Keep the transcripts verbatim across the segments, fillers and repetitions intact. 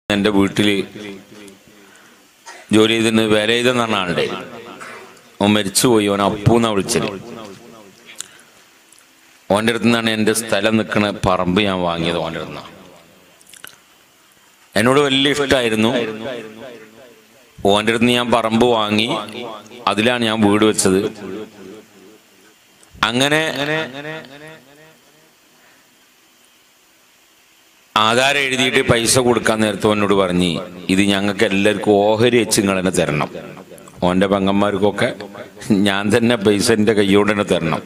എൻ്റെ വീട്ടിൽ ജോലി ചെയ്തിന് വില ചെയ്തെന്ന് പറഞ്ഞ ആളുടെ ഓൻ മരിച്ചുപോയി. ഓൻ അപ്പൂന്നാ വിളിച്ചത്. ഓൻ്റെ അടുത്ത് നിന്നാണ് എൻ്റെ സ്ഥലം നിൽക്കുന്ന പറമ്പ് ഞാൻ വാങ്ങിയത്. ഓൻ്റെ അടുത്ത് നിന്നാണ്. എന്നോട് വലിയ ഇഷ്ടമായിരുന്നു. ഓൻ്റെ അടുത്ത് ഞാൻ പറമ്പ് വാങ്ങി, അതിലാണ് ഞാൻ വീട് വെച്ചത്. അങ്ങനെ ആധാരം എഴുതിയിട്ട് പൈസ കൊടുക്കാൻ നേരത്തെ എന്നോട് പറഞ്ഞ്, ഇത് ഞങ്ങൾക്ക് എല്ലാവർക്കും ഓഹരി വെച്ച് നിങ്ങൾ തന്നെ തരണം. ഓൻ്റെ പെങ്ങന്മാർക്കൊക്കെ ഞാൻ തന്നെ പൈസ എൻ്റെ കൈയോട് തന്നെ തരണം.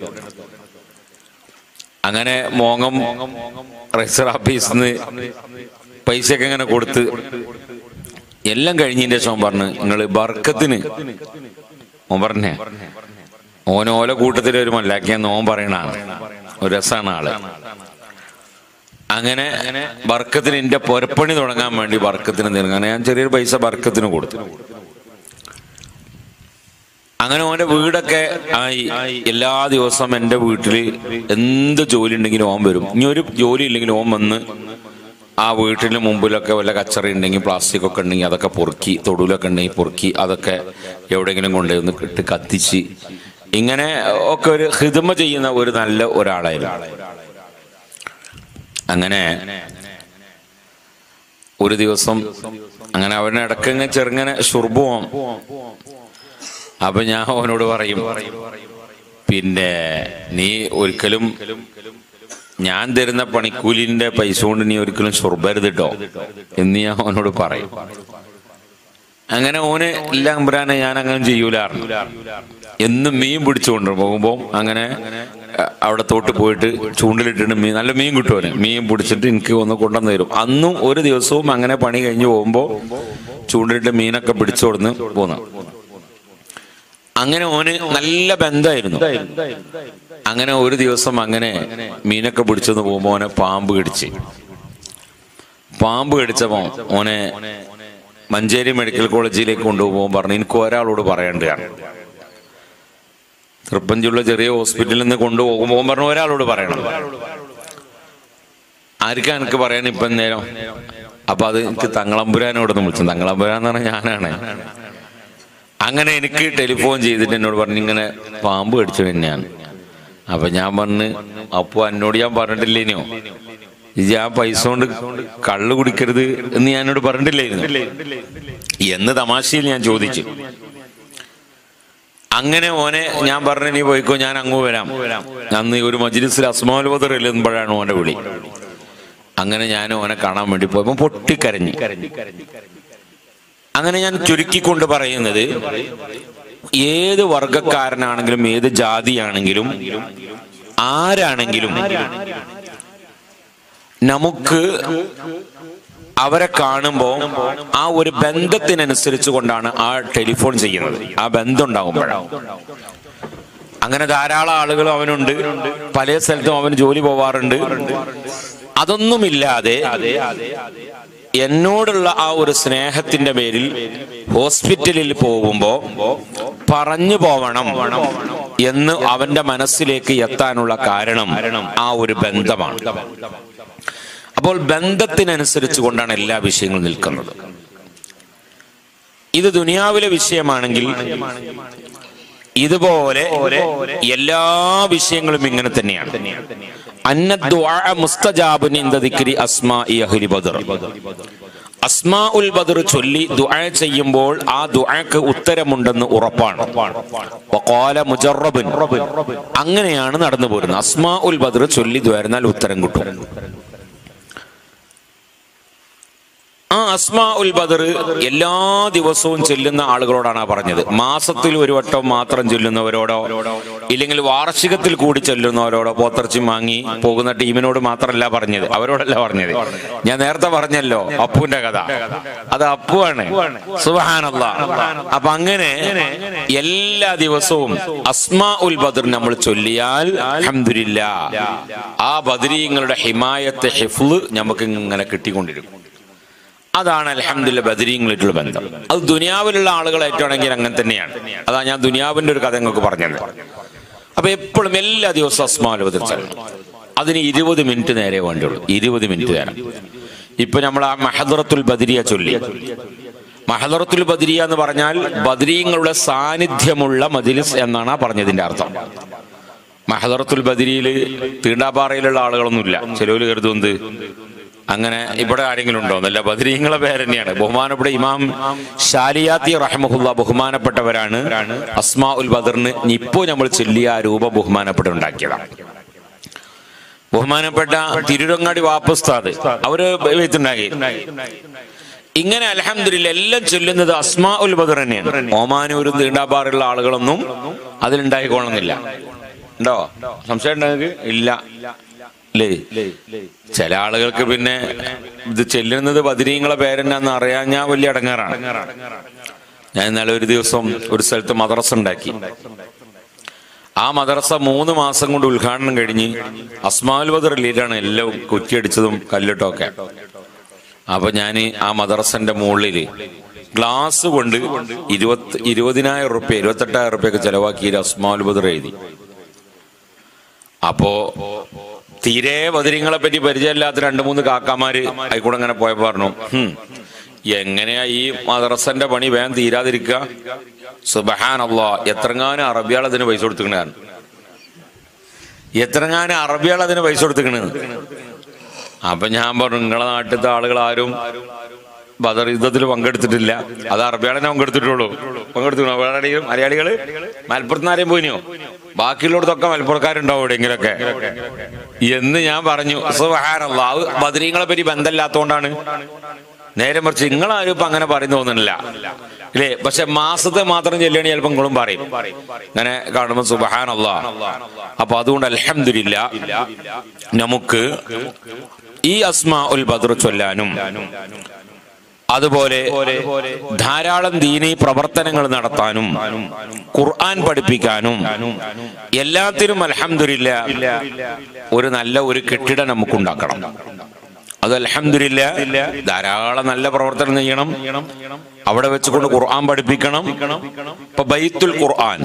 അങ്ങനെ മോങ്ങം രജിസ്റ്റർ ഓഫീസിൽ നിന്ന് പൈസയൊക്കെ ഇങ്ങനെ കൊടുത്ത് എല്ലാം കഴിഞ്ഞതിൻ്റെ ശേഷം പറഞ്ഞു, നിങ്ങൾ ബർക്കത്തിന് ഓൻ പറഞ്ഞേ, ഓനോല കൂട്ടത്തിൽ ഒരു മല്ലാക്കിയെന്ന് ഓൻ പറയണാണ്. ഒരു രസമാണ് ആള്. അങ്ങനെ ബർക്കത്തിന് എൻ്റെ പൊരപ്പണി തുടങ്ങാൻ വേണ്ടി ബർക്കത്തിന് തീർന്നു. ഞാൻ ചെറിയൊരു പൈസ ബർക്കത്തിന് കൊടുത്തു. അങ്ങനെ ഓൻ്റെ വീടൊക്കെ ആയി. എല്ലാ ദിവസവും എൻ്റെ വീട്ടിൽ എന്ത് ജോലി ഉണ്ടെങ്കിലും ഓൻ വരും. ഇനി ഒരു ജോലി ഇല്ലെങ്കിലും ഓൻ വന്ന് ആ വീട്ടിന് മുമ്പിലൊക്കെ വല്ല കച്ചറ ഉണ്ടെങ്കിൽ പ്ലാസ്റ്റിക് ഒക്കെ ഉണ്ടെങ്കിൽ അതൊക്കെ പൊറുക്കി, തൊടുലൊക്കെ ഉണ്ടെങ്കിൽ പൊറുക്കി അതൊക്കെ എവിടെയെങ്കിലും കൊണ്ടുവന്ന് ഇട്ട് കത്തിച്ച് ഇങ്ങനെ ഒക്കെ ഒരു ഹിദ്മ ചെയ്യുന്ന ഒരു നല്ല ഒരാളായിരുന്നു. അങ്ങനെ ഒരു ദിവസം അങ്ങനെ അവനെ ഇടയ്ക്ക് ചെറുങ്ങനെ ശുർബുവാം. അപ്പൊ ഞാൻ അവനോട് പറയും, പിന്നെ നീ ഒരിക്കലും ഞാൻ തരുന്ന പണിക്കൂലിന്റെ പൈസ കൊണ്ട് നീ ഒരിക്കലും ശുർബരുത് കേട്ടോ എന്ന് ഞാൻ അവനോട് പറയും. അങ്ങനെ ഓന് എല്ലാം പറയാനെ ഞാൻ അങ്ങനെ ചെയ്യൂലായിരുന്നു. എന്നും മീൻ പിടിച്ചുകൊണ്ട് പോകുമ്പോ അങ്ങനെ അവിടെ തോട്ട് പോയിട്ട് ചൂണ്ടിലിട്ടിട്ട് മീൻ നല്ല മീൻ കിട്ടുമോ, മീൻ പിടിച്ചിട്ട് എനിക്ക് ഒന്ന് കൊണ്ടുവന്ന് തരും. അന്നും ഒരു ദിവസവും അങ്ങനെ പണി കഴിഞ്ഞ് പോകുമ്പോ ചൂണ്ടിലിട്ട് മീനൊക്കെ പിടിച്ചു കൊടുന്ന് പോന്നു. അങ്ങനെ ഓന് നല്ല ബന്ധമായിരുന്നു. അങ്ങനെ ഒരു ദിവസം അങ്ങനെ മീനൊക്കെ പിടിച്ചെന്ന് പോകുമ്പോ ഓനെ പാമ്പ് കടിച്ച്. പാമ്പ് കടിച്ചപ്പോ ഓനെ മഞ്ചേരി മെഡിക്കൽ കോളേജിലേക്ക് കൊണ്ടുപോകാൻ പറഞ്ഞു, എനിക്ക് ഒരാളോട് പറയേണ്ടതാണ്. തൃപ്പഞ്ചുള്ള ചെറിയ ഹോസ്പിറ്റലിൽ നിന്ന് കൊണ്ടുപോകുമ്പോൾ പറഞ്ഞു, ഒരാളോട് പറയണം. ആർക്കാ എനിക്ക് പറയാൻ ഇപ്പം നേരം? അപ്പൊ അത് എനിക്ക് തങ്ങളമ്പുരാനോടൊന്ന് വിളിച്ചു. തങ്ങളമ്പുരാൻ എന്ന് പറഞ്ഞാൽ ഞാനാണ്. അങ്ങനെ എനിക്ക് ടെലിഫോൺ ചെയ്തിട്ട് എന്നോട് പറഞ്ഞു, ഇങ്ങനെ പാമ്പ് കടിച്ചു തന്നെയാണ്. അപ്പൊ ഞാൻ പറഞ്ഞു, അപ്പൊ എന്നോട് ഞാൻ പറഞ്ഞിട്ടില്ലേനോ ഇത് ആ പൈസ കൊണ്ട് കള്ളു കുടിക്കരുത് എന്ന് ഞാൻ എന്നോട് പറഞ്ഞിട്ടില്ലായിരുന്നു എന്ന് തമാശയിൽ ഞാൻ ചോദിച്ചു. അങ്ങനെ ഓനെ ഞാൻ പറഞ്ഞു, നീ പോയിക്കോ, ഞാൻ അങ്ങ് വരാം. അന്ന് ഒരു മജ്ലിസിൽ അസ്മാഉൽ ബദർ എല്ലുമ്പോഴാണ് ഓന്റെ വിളി. അങ്ങനെ ഞാൻ ഓനെ കാണാൻ വേണ്ടി പോയപ്പോ പൊട്ടിക്കരഞ്ഞു. അങ്ങനെ ഞാൻ ചുരുക്കിക്കൊണ്ട് പറയുന്നത്, ഏത് വർഗക്കാരനാണെങ്കിലും ഏത് ജാതിയാണെങ്കിലും ആരാണെങ്കിലും നമുക്ക് അവരെ കാണുമ്പോൾ ആ ഒരു ബന്ധത്തിനനുസരിച്ച് കൊണ്ടാണ് ആ ടെലിഫോൺ ചെയ്യുന്നത്. ആ ബന്ധം ഉണ്ടാകുമ്പോഴാണ്. അങ്ങനെ ധാരാളം ആളുകൾ അവനുണ്ട്, പല സ്ഥലത്തും അവന് ജോലി പോവാറുണ്ട്. അതൊന്നുമില്ലാതെ എന്നോടുള്ള ആ ഒരു സ്നേഹത്തിന്റെ പേരിൽ ഹോസ്പിറ്റലിൽ പോകുമ്പോ പറഞ്ഞു പോവണം എന്ന് അവന്റെ മനസ്സിലേക്ക് എത്താനുള്ള കാരണം ആ ഒരു ബന്ധമാണ്. അപ്പോൾ ബന്ധത്തിനനുസരിച്ച് കൊണ്ടാണ് എല്ലാ വിഷയങ്ങളും നിൽക്കുന്നത്. ഇത് ദുനിയാവിലെ വിഷയമാണെങ്കിൽ ഇതുപോലെ എല്ലാ വിഷയങ്ങളും ഇങ്ങനെ തന്നെയാണ്. അസ്മാഉൽ ബദർ ചൊല്ലി ദുആ ചെയ്യുമ്പോൾ ആ ദുആക്ക് ഉത്തരമുണ്ടെന്ന് ഉറപ്പാണ്. അങ്ങനെയാണ് നടന്നു പോരുന്നത്. അസ്മാഉൽ ബദർ ചൊല്ലി ദുആ ഉത്തരം കിട്ടും. ആ അസ്മാഉൽ ബദർ എല്ലാ ദിവസവും ചൊല്ലുന്ന ആളുകളോടാണ് പറഞ്ഞത്. മാസത്തിൽ ഒരു വട്ടം മാത്രം ചൊല്ലുന്നവരോടോ ഇല്ലെങ്കിൽ വാർഷികത്തിൽ കൂടി ചൊല്ലുന്നവരോടോ പോത്തിറച്ചി വാങ്ങി പോകുന്ന ടീമിനോട് മാത്രമല്ല പറഞ്ഞത്, അവരോടല്ല പറഞ്ഞത്. ഞാൻ നേരത്തെ പറഞ്ഞല്ലോ അപ്പുവിന്റെ കഥ, അത് അപ്പുവാണ്. സുബ്ഹാനല്ലാഹ്. അപ്പൊ അങ്ങനെ എല്ലാ ദിവസവും അസ്മാഉൽ ബദർ നമ്മൾ ചൊല്ലിയാൽ അൽഹംദുലില്ലാഹ് ആ ബദരീങ്ങളുടെ ഹിമായത്ത് ഹിഫ്ള് നമുക്ക് ഇങ്ങനെ കിട്ടിക്കൊണ്ടിരിക്കും. അതാണ് അൽഹംദുലില്ലാഹ് ബദരീങ്ങളായിട്ടുള്ള ബന്ധം. അത് ദുനിയാവിലുള്ള ആളുകളായിട്ടാണെങ്കിൽ അങ്ങനെ തന്നെയാണ്. അതാ ഞാൻ ദുനിയാവിന്റെ ഒരു കഥ നിങ്ങൾക്ക് പറഞ്ഞത്. അപ്പൊ എപ്പോഴും എല്ലാ ദിവസവും അസ്മാഉൽ ബദർ ചൊല്ലണം. അതിന് ഇരുപത് മിനിറ്റ് നേരെ വേണ്ടുള്ളൂ. ഇരുപത് മിനിറ്റ് നേരം ഇപ്പൊ നമ്മൾ ആ മഹദറത്തുൽ ബദരിയ ചൊല്ലി. മഹദറത്തുൽ ബദരിയ എന്ന് പറഞ്ഞാൽ ബദരീങ്ങളുടെ സാന്നിധ്യമുള്ള മജ്ലിസ് എന്നാണ് ആ പറഞ്ഞതിന്റെ അർത്ഥം. മഹദറത്തുൽ ബദരിയിൽ തീണ്ടാപ്പാറയിലുള്ള ആളുകളൊന്നുമില്ല. ചിലവര് കരുതുന്നത് അങ്ങനെ ഇവിടെ ആരെങ്കിലും ഉണ്ടോ എന്നല്ല, ബദരീങ്ങളെ പേര് തന്നെയാണ്. ബഹുമാനപ്പെട്ട ഇമാം ഷാലിയാത്തി റഹ്മഹുല്ലാ ബഹുമാനപ്പെട്ടവരാണ് അസ്മാ ഉൽ ബദറിന് ഇപ്പോ നമ്മൾ ചൊല്ലിയ ആ രൂപം ബഹുമാനപ്പെട്ട ഉണ്ടാക്കിയതാണ്. ബഹുമാനപ്പെട്ട തിരുരങ്ങാടി വാപ്പുസ്താദ് അവര് വെച്ചുണ്ടാക്കി. ഇങ്ങനെ അൽഹംദുലില്ലാ എല്ലാം ചൊല്ലുന്നത് അസ്മാ ഉൽ ബദർ തന്നെയാണ്. ഓമാനൂരും തീണ്ടാപ്പാറുള്ള ആളുകളൊന്നും അതിലുണ്ടായിക്കോളുന്നില്ല. ഉണ്ടോ? സംശയം ഉണ്ടെങ്കിൽ ഇല്ല അല്ലേ? ചില ആളുകൾക്ക് പിന്നെ ഇത് ചെല്ലുന്നത് ബദരീങ്ങളെ പേരെന്നാന്ന് അറിയാൻ ഞാൻ വലിയ അടങ്ങാറാണ്. ഞാൻ ഇന്നലെ ഒരു ദിവസം ഒരു സ്ഥലത്ത് മദ്രസ ഉണ്ടാക്കി. ആ മദ്രസ മൂന്ന് മാസം കൊണ്ട് ഉദ്ഘാടനം കഴിഞ്ഞ് അസ്മാഉൽ ബദറിലാണ് എല്ലാം കുറ്റിയടിച്ചതും കല്ലിട്ടും ഒക്കെ. അപ്പൊ ഞാൻ ആ മദ്രസന്റെ മുകളില് ഗ്ലാസ് കൊണ്ട് ഇരുപത്തി ഇരുപതിനായിരം റുപ്യ ഇരുപത്തെട്ടായിരം റുപ്യൊക്കെ ചെലവാക്കി അസ്മാഉൽ ബദർ എഴുതി. അപ്പോ തീരെ ബദരീങ്ങളെ പറ്റി പരിചയമില്ലാത്ത രണ്ടു മൂന്ന് കാക്കാമാര് ആയിക്കൂടെ അങ്ങനെ പോയപ്പോ പറഞ്ഞു, ഹും എങ്ങനെയാ ഈ മദ്രസന്റെ പണി വേഗം തീരാതിരിക്കുക? സുബ്ഹാനല്ലാഹ്, എത്രങ്ങാനും അറബിയാൾ അതിന് പൈസ കൊടുത്തിക്കണാണ്. എത്രങ്ങാനും അറബിയാൾ അതിന് പൈസ കൊടുത്തിക്കണ്. അപ്പൊ ഞാൻ പറഞ്ഞു, നിങ്ങളെ നാട്ടിലത്തെ ആളുകൾ ആരും ബദർ യുദ്ധത്തിൽ പങ്കെടുത്തിട്ടില്ല. അത് അറബിയാളെന്നെ പങ്കെടുത്തിട്ടുള്ളൂ. പങ്കെടുത്തിക്കണോ? വേറെ മലയാളികള് മലപ്പുറത്തുനിന്നാരെയും പോയിനോ? ബാക്കിയുള്ളടത്തൊക്കെ മലപ്പുറക്കാരുണ്ടാവും എവിടെയെങ്കിലൊക്കെ എന്ന് ഞാൻ പറഞ്ഞു. സുബ്ഹാനല്ലാഹ്, ബദരീങ്ങളെ പറ്റി ബന്ധമില്ലാത്തോണ്ടാണ്. നേരെ മറിച്ച് നിങ്ങളാരും ഇപ്പൊ അങ്ങനെ പറയുന്ന തോന്നുന്നില്ല ഇല്ലേ? പക്ഷെ മാസത്തെ മാത്രം ചെല്ലുകയാണെങ്കിൽ ചിലപ്പോൾ നിങ്ങളും പറയും ഇങ്ങനെ കാണുമ്പോൾ സുബ്ഹാനല്ലാഹ്. അപ്പൊ അതുകൊണ്ട് അൽഹംദുലില്ലാ നമുക്ക് ഈ അസ്മാ ഉൽ ബദർ ചൊല്ലാനും അതുപോലെ ധാരാളം ദീനീ പ്രവർത്തനങ്ങൾ നടത്താനും ഖുർആൻ പഠിപ്പിക്കാനും എല്ലാത്തിനും അൽഹംദുലില്ലാ ഒരു നല്ല ഒരു കെട്ടിടം നമുക്കുണ്ടാക്കണം. അത് അൽഹംദുലില്ലാ ധാരാളം നല്ല പ്രവർത്തനം ചെയ്യണം. അവിടെ വെച്ചുകൊണ്ട് ഖുർആൻ പഠിപ്പിക്കണം. ഇപ്പൊ ബൈത്തുൽ ഖുർആൻ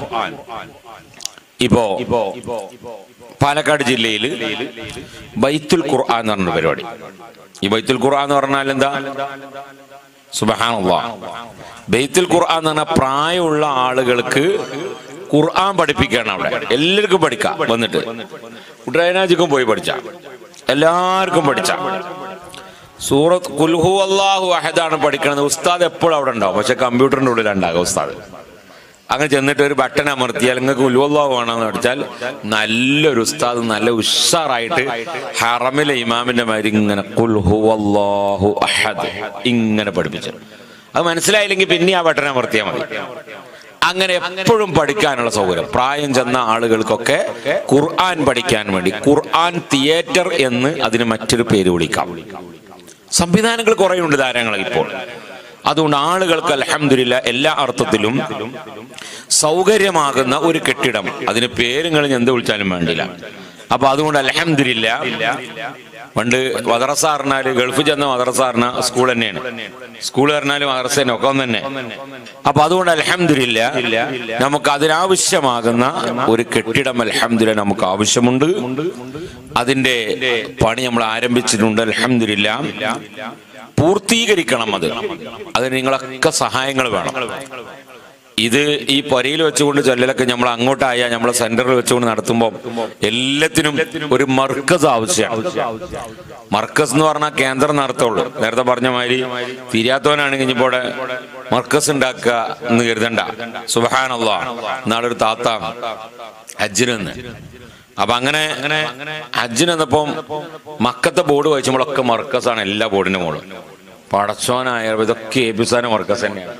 ഇപ്പോ പാലക്കാട് ജില്ലയിൽ ബൈത്തുൽ ഖുർആൻ എന്ന് പറഞ്ഞ പരിപാടി. ഈ ബൈത്തുൽ ഖുർആൻ എന്ന് പറഞ്ഞാൽ എന്താ? സുബ്ഹാനല്ലാഹ്, ബൈത്തുൽ ഖുർആൻ എന്ന് പറഞ്ഞാൽ പ്രായമുള്ള ആളുകൾക്ക് ഖുർആൻ പഠിപ്പിക്കണം. അവിടെ എല്ലാവർക്കും പഠിക്കാം. വന്നിട്ട് ഉട്രൈനാജിക്കും പോയി പഠിച്ച, എല്ലാവർക്കും പഠിച്ച സൂറത്ത് ഖുൽ ഹുവല്ലാഹു അഹദാണ് പഠിക്കണത്. ഉസ്താദ് എപ്പോഴും അവിടെ ഉണ്ടാവും, പക്ഷെ കമ്പ്യൂട്ടറിന്റെ ഉള്ളിലുണ്ടാകും ഉസ്താദ്. അങ്ങനെ ചെന്നിട്ട് ഒരു ബട്ടൺ അമർത്തിയാൽ നിങ്ങൾക്ക് ഖുൽ ഹുവല്ലാഹു വേണമെന്ന് പഠിച്ചാൽ നല്ലൊരു ഉസ്താദ് നല്ല ഉഷാറായിട്ട് ഹറമിലെ ഇമാമിന്റെ മാതിരി ഇങ്ങനെ ഖുൽ ഹുവല്ലാഹു അഹദ് ഇങ്ങനെ പഠിപ്പിച്ചു. അത് മനസ്സിലായില്ലെങ്കിൽ പിന്നെ ആ ബട്ടൺ അമർത്തിയാൽ മതി. അങ്ങനെ എപ്പോഴും പഠിക്കാനുള്ള സൗകര്യം. പ്രായം ചെന്ന ആളുകൾക്കൊക്കെ ഖുർആൻ പഠിക്കാൻ വേണ്ടി ഖുർആൻ തിയേറ്റർ എന്ന് അതിന് മറ്റൊരു പേര് വിളിക്കാം. സംവിധാനങ്ങൾ കുറേ ഉണ്ട് ധാരാളം ഇപ്പോൾ. അതുകൊണ്ട് ആളുകൾക്ക് അൽഹംദുലില്ലാ എല്ലാ അർത്ഥത്തിലും സൗകര്യമാകുന്ന ഒരു കെട്ടിടം, അതിന് പേരുകൾ എന്ത് വിളിച്ചാലും വേണ്ടില്ല. അപ്പൊ അതുകൊണ്ട് അൽഹംദുലില്ലാ പണ്ട് മദ്രസ പറഞ്ഞാല് ഗൾഫ് ചെന്ന മദ്രസ പറഞ്ഞ സ്കൂൾ തന്നെയാണ്, സ്കൂൾ പറഞ്ഞാലും മദ്രസ തന്നെ ഒക്കെ ഒന്ന് തന്നെ. അപ്പൊ അതുകൊണ്ട് അൽഹംദുലില്ലാ നമുക്ക് അതിനാവശ്യമാകുന്ന ഒരു കെട്ടിടം അൽഹംദുലില്ലാ നമുക്ക് ആവശ്യമുണ്ട്. അതിന്റെ പണി നമ്മൾ ആരംഭിച്ചിട്ടുണ്ട്. അൽഹംദുലില്ലാ പൂർത്തീകരിക്കണം. അത് അതിന് നിങ്ങളൊക്കെ സഹായങ്ങൾ വേണം. ഇത് ഈ പൊരയിൽ വെച്ചുകൊണ്ട് ചൊല്ലലൊക്കെ നമ്മൾ അങ്ങോട്ടായ നമ്മളെ സെന്ററിൽ വെച്ചുകൊണ്ട് നടത്തുമ്പോൾ എല്ലാത്തിനും ഒരു മർക്കസ് ആവശ്യമാണ്. മർക്കസ് എന്ന് പറഞ്ഞാൽ കേന്ദ്രം നടത്തുള്ളൂ. നേരത്തെ പറഞ്ഞ മാതിരി തിരിയാത്തവനാണെങ്കിൽ ഇനിയിപ്പോടെ മർക്കസ് ഉണ്ടാക്കുക എന്ന് കരുതണ്ട. സുബ്ഹാനല്ലാഹ്, നാളൊരു താത്ത ഹജ്ജിന് നിന്ന് അപ്പൊ അങ്ങനെ ഹജ്ജിന് വന്നപ്പം മക്കത്തെ ബോർഡ് വായിച്ചുമ്പോഴൊക്കെ മർക്കസാണ്. എല്ലാ ബോർഡിന്റെ മോളും പടച്ചോനായ ഇതൊക്കെ ഏൽപ്പിച്ചാനും മർക്കസ് തന്നെയാണ്.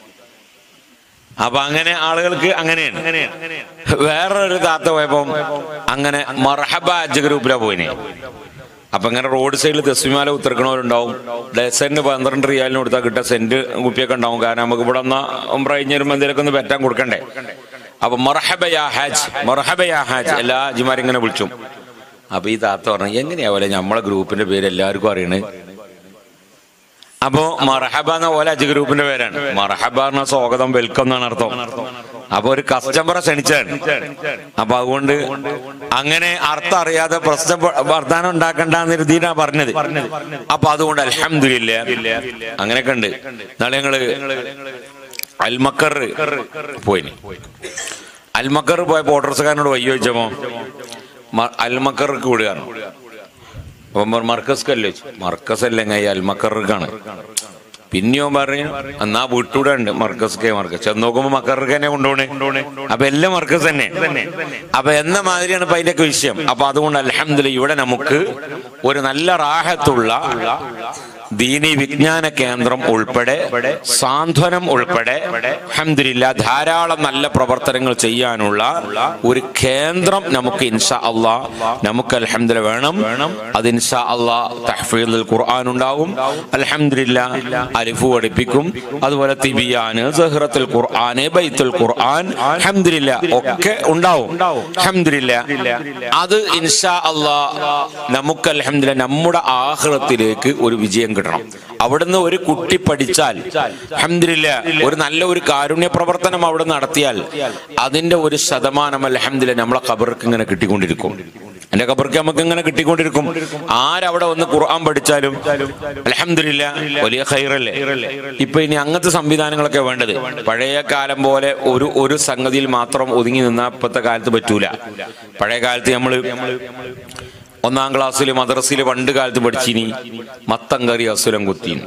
അപ്പൊ അങ്ങനെ ആളുകൾക്ക് അങ്ങനെയാണ്. വേറൊരു താത്ത പോയപ്പം അങ്ങനെ മർഹബ ഹജ്ജ് ഗ്രൂപ്പിലാ പോയിനെ. അപ്പൊ ഇങ്ങനെ റോഡ് സൈഡിൽ തസ്ബീമാല ഉത്തരക്കണവരുണ്ടാവും. ഡസന് പന്ത്രണ്ട് റിയാലിന് കൊടുത്താൽ കിട്ടുക സെന്റ് കുപ്പിയൊക്കെ ഉണ്ടാവും. കാരണം നമുക്ക് ഇവിടെ ഒന്ന് ഉംറ കഴിഞ്ഞ് വരുമ്പോൾ എന്തെങ്കിലുമൊക്കെ ഒന്ന് പറ്റാൻ കൊടുക്കണ്ടേ. അപ്പൊ മർഹബ യാ ഹാജ്, മർഹബ യാ ഹാജ് എല്ലാ ഹാജിമാരും ഇങ്ങനെ വിളിച്ചു. അപ്പൊ ഈ താത്ത പറഞ്ഞു, എങ്ങനെയാവല്ലേ നമ്മളെ ഗ്രൂപ്പിന്റെ പേര് എല്ലാവർക്കും അറിയണേ? അപ്പോ മർഹബ എന്ന പോലെ ഹജ്ജ് ഗ്രൂപ്പിന്റെ പേരാണ്. മർഹബ എന്ന സ്വാഗതം, വെൽക്കം എന്നാണ് അർത്ഥം. അപ്പൊ ഒരു കസ്റ്റമറെ ക്ഷണിച്ചാണ്. അപ്പൊ അതുകൊണ്ട് അങ്ങനെ അർത്ഥം അറിയാതെ പ്രശ്നം വർത്താനം ഉണ്ടാക്കണ്ടെന്ന് രീതിയിലാ പറഞ്ഞത്. അപ്പൊ അതുകൊണ്ട് അൽഹംദുലില്ലാ അങ്ങനെയൊക്കെ ഉണ്ട്. നാളെ ഞങ്ങള് അൽമക്കർ പോയിന്. അൽമക്കർ പോയപ്പോ ഓട്ടോറിക്ഷക്കാരനോട് വയ്യ ചോദിച്ചപ്പോ അൽമക്കർക്ക് വിടുകയാണ്. അപ്പൊ മർക്കസ്ക്കല്ലേ മർക്കസ് അല്ലെങ്കിൽ അൽമക്കർക്കാണ്. പിന്നെയോ പറഞ്ഞു എന്നാ വീട്ടൂടെ ഉണ്ട് മർക്കസ്ക്കേ മർക്കസ്. ചെന്ന് നോക്കുമ്പോ മക്കർക്ക് തന്നെ കൊണ്ടുപോണേ. അപ്പൊ എല്ലാം മർക്കസ് തന്നെ. അപ്പൊ എന്ന മാതിരിയാണ് ഇപ്പൊ അതിന്റെ വിഷയം. അപ്പൊ അതുകൊണ്ട് അൽഹംദുലില്ലാ ഇവിടെ നമുക്ക് ഒരു നല്ല റാഹത്തുള്ള ദീനി വിജ്ഞാന കേന്ദ്രം ഉൾപ്പെടെ സാന്ത്വനം ഉൾപ്പെടെ അൽഹംദുലില്ലാ ധാരാളം നല്ല പ്രവർത്തനങ്ങൾ ചെയ്യാനുള്ള ഒരു കേന്ദ്രം നമുക്ക് ഇൻഷാ അല്ലാഹ് നമുക്ക് അൽഹംദുലില്ലാ വേണം. അത് ഇൻഷാ അല്ലാഹ് തഹ്ഫീദുൽ ഖുർആൻ ഉണ്ടാവും. അൽഹംദുലില്ലാ അലിഫ് പഠിപ്പിക്കും. അതുപോലെ തിബിയാന്, സഹ്റത്തുൽ ഖുർആൻ, ബൈത്തുൽ ഖുർആൻ അൽഹംദുലില്ലാ ഒക്കെ ഉണ്ടാവും. അൽഹംദുലില്ലാ അത് ഇൻഷാ അല്ലാഹ് നമുക്ക് അൽഹംദുലില്ലാ നമ്മുടെ ആഖിറത്തിലേക്ക് ഒരു വിജയം കിട്ടണം. അവിടുന്ന് ഒരു കുട്ടി പഠിച്ചാൽ അൽഹംദുലില്ലാ ഒരു നല്ല ഒരു കാരുണ്യ പ്രവർത്തനം അവിടെ നടത്തിയാൽ അതിന്റെ ഒരു ശതമാനം അൽഹംദുലില്ലാ നമ്മളെ ഖബർക്ക് ഇങ്ങനെ കിട്ടിക്കൊണ്ടിരിക്കും. എന്റെ ഖബർക്ക് നമുക്ക് ഇങ്ങനെ കിട്ടിക്കൊണ്ടിരിക്കും. ആരവിടെ വന്ന് ഖുർആൻ പഠിച്ചാലും അൽഹംദുലില്ലാ വലിയ ഖൈറല്ലേ. ഇപ്പൊ ഇനി അങ്ങനത്തെ സംവിധാനങ്ങളൊക്കെ വേണ്ടത്. പഴയ കാലം പോലെ ഒരു ഒരു സംഗതിയിൽ മാത്രം ഒതുങ്ങി നിന്നാ ഇപ്പത്തെ കാലത്ത് പറ്റൂല. പഴയ കാലത്ത് നമ്മള് ഒന്നാം ക്ലാസ്സിൽ മദ്രസയിൽ പണ്ട് കാലത്ത് പഠിച്ചിനി മത്തം കറി അസുരം കുത്തീന്,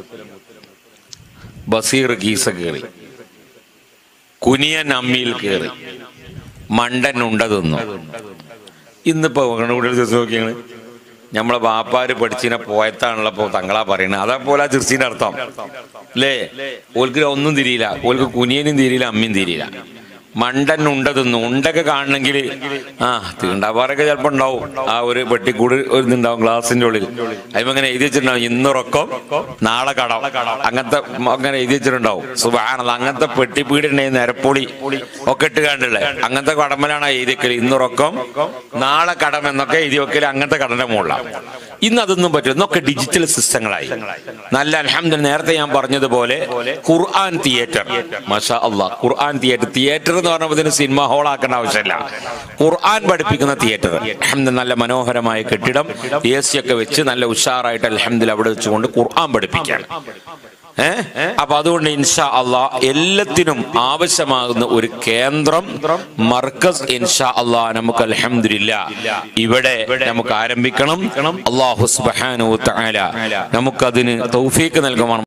ബസീർ കീസ കയറി, കുനിയൻ അമ്മിയിൽ കയറി, മണ്ടൻ ഉണ്ട തിന്നു. ഇന്നിപ്പോ നോക്കിയാണ് നമ്മളെ ബാപ്പാര് പഠിച്ചിനെ പോയത്താണല്ലോ ഇപ്പൊ തങ്ങളാ പറയണത്. അതേപോലെ ചിർച്ചിന്റെ അർത്ഥം അല്ലേ. ഓൽക്ക് ഒന്നും തിരിയില്ല, ഓൽക്ക് കുനിയനും തിരിയില്ല, അമ്മിയും തിരിയില്ല. മണ്ടൻ ഉണ്ട തിന്നു. ഉണ്ടൊക്കെ കാണണമെങ്കിൽ ആ തീണ്ടാപ്പാറൊക്കെ ചിലപ്പോ ഉണ്ടാവും. ആ ഒരു പെട്ടിക്കൂട് ഒരു ഇതുണ്ടാവും ഗ്ലാസിന്റെ ഉള്ളിൽ. അതിപ്പോ അങ്ങനെ എഴുതി വെച്ചിട്ടുണ്ടാവും ഇന്നുറക്കം നാളെ കടം. അങ്ങനത്തെ അങ്ങനെ എഴുതി വെച്ചിട്ടുണ്ടാവും. സുബ്ഹാനല്ലാഹ് അങ്ങനത്തെ പെട്ടിപ്പീടുണ്ടെങ്കിൽ നിരപ്പൊളി ഒക്കെ ഇട്ട് കണ്ടുള്ളത് അങ്ങനത്തെ കടമലാണ് എഴുതി വെക്കല്. ഇന്നുറക്കം നാളെ കടം എന്നൊക്കെ എഴുതി വെക്കല് അങ്ങനത്തെ കടന്റെ മുകളിലാണ്. ഇന്ന് അതൊന്നും പറ്റില്ല. ഇന്നൊക്കെ ഡിജിറ്റൽ സിസ്റ്റങ്ങളായി. നല്ല അൽഹംദുലില്ലാ നേരത്തെ ഞാൻ പറഞ്ഞതുപോലെ ഖുർആൻ തിയേറ്റർ, മാഷാ അല്ലാഹ് ഖുർആൻ തിയേറ്റർ. തിയേറ്റർ എന്ന് പറഞ്ഞപ്പോൾ സിനിമ ഹോൾ ആക്കേണ്ട ആവശ്യമില്ല. ഖുർആൻ പഠിപ്പിക്കുന്ന തിയേറ്റർ അൽഹംദുലില്ലാ നല്ല മനോഹരമായ കെട്ടിടം, എ സി ഒക്കെ വെച്ച് നല്ല ഉഷാറായിട്ട് അൽഹംദുലില്ലാ അവിടെ വെച്ചുകൊണ്ട് ഖുർആൻ പഠിപ്പിക്കാൻ. ഏഹ് അപ്പൊ അതുകൊണ്ട് ഇൻഷാ അല്ലാഹ് എല്ലാത്തിനും ആവശ്യമാകുന്ന ഒരു കേന്ദ്രം മർക്കസ് ഇൻഷാ അല്ലാഹ് നമുക്ക് അൽഹംദുലില്ലാ ഇവിടെ നമുക്ക് ആരംഭിക്കണം. അല്ലാഹു സുബ്ഹാനഹു വ തആല നമുക്കതിന് തൗഫീഖ് നൽകുവാൻ